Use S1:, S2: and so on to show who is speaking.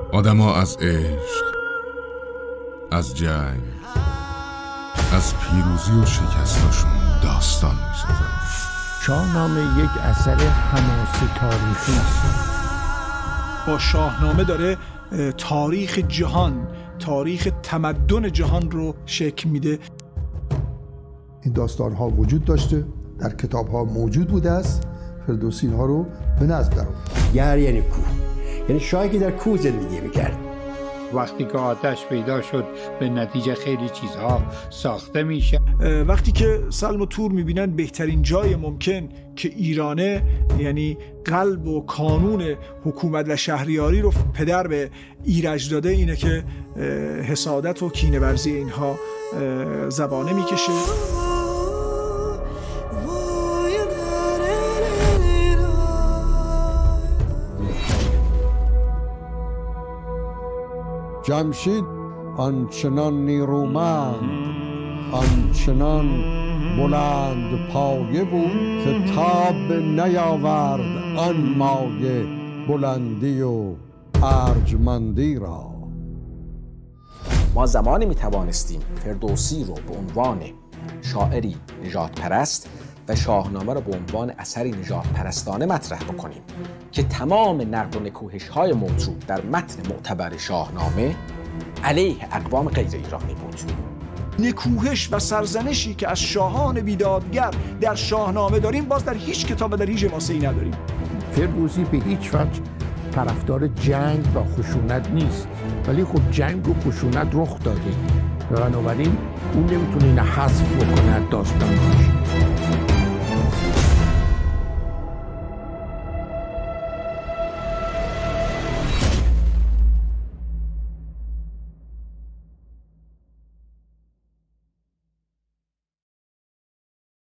S1: آدما از عشق، از جنگ، از پیروزی و شکستاشون داستان می‌سازن.
S2: شاهنامه یک اثر حماسی تاریخی است.
S3: با شاهنامه داره تاریخ جهان، تاریخ تمدن جهان رو شکل میده.
S4: این داستان ها وجود داشته، در کتاب ها موجود بوده است. فردوسی اینها رو به نظم در آورد.
S5: گر یعنی کوه، یعنی شاهی که در کوه زندگی میکرد.
S6: وقتی که آتش پیدا شد به نتیجه خیلی چیزها ساخته میشه.
S3: وقتی که سلم و تور میبینن بهترین جای ممکن که ایرانه، یعنی قلب و کانون حکومت و شهریاری رو پدر به ایرج داده، اینه که حسادت و کینه ورزی اینها زبانه میکشه.
S7: جمشید آنچنان نیرومند، آنچنان بلند پایه بود که تاب نیاورد آن مایه بلندی و ارجمندی را.
S8: ما زمانی میتوانستیم فردوسی رو به عنوان شاعری نژاد پرست و شاهنامه رو به عنوان اثری نژاد پرستانه مطرح بکنیم که تمام نقد و نکوهش‌های موجود در متن معتبر شاهنامه علیه اقوام غیر ایرانی بود.
S3: نکوهش و سرزنشی که از شاهان بیدادگر در شاهنامه داریم باز در هیچ کتاب و در هیچ حماسه‌ای نداریم.
S2: فردوسی به هیچ وجه طرفدار جنگ و خشونت نیست، ولی خب جنگ و خشونت رخ داده و بنابراین اون نمیتونه این حذف بکنه داستانش.